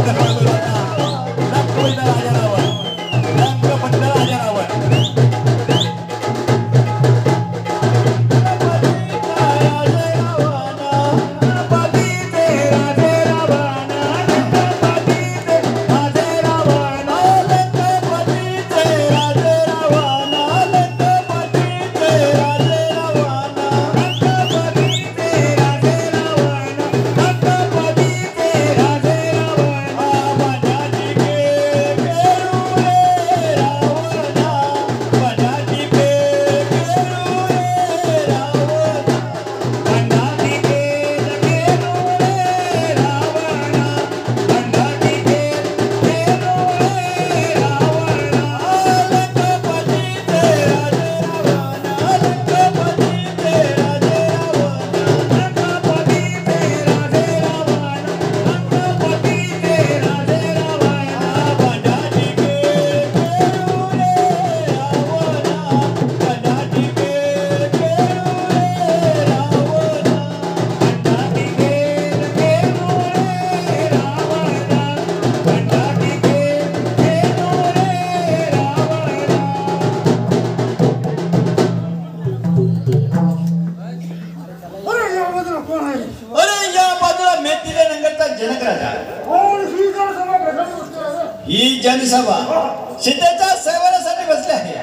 ही जनसभा सीतेच्या सेवनासाठी बसली आहे.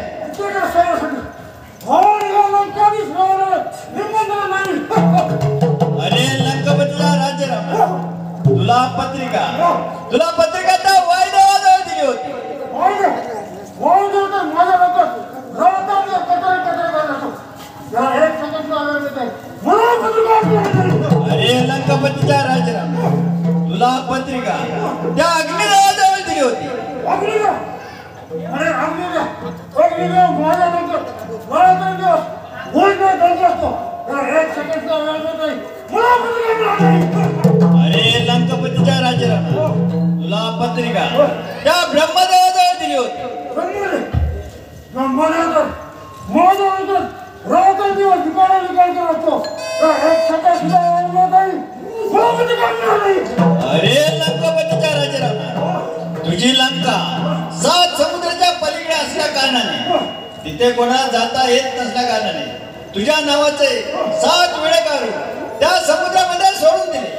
अरे लंकापतीला राजाराम तुला पत्रिका तर वायदेवाजवळ दिली होती. अरे लंकापतीच्या राजाराम तुला पत्रिका त्या अग्निदेवाजवळ दिली होती. अरे लंकापतीच्या राजाराम तुला पत्रिका त्या ब्रह्मदेवाजवळ दिली होती. अरे लंकापतीच्या राजाराम तुझी लंका 7 समुद्राच्या पलीकडे असल्या कारणाने तिथे कोणा जाता येत नसल्या कारणाने तुझ्या नावाचे 7 वेळे काढून त्या समुद्रामध्ये सोडून दिले.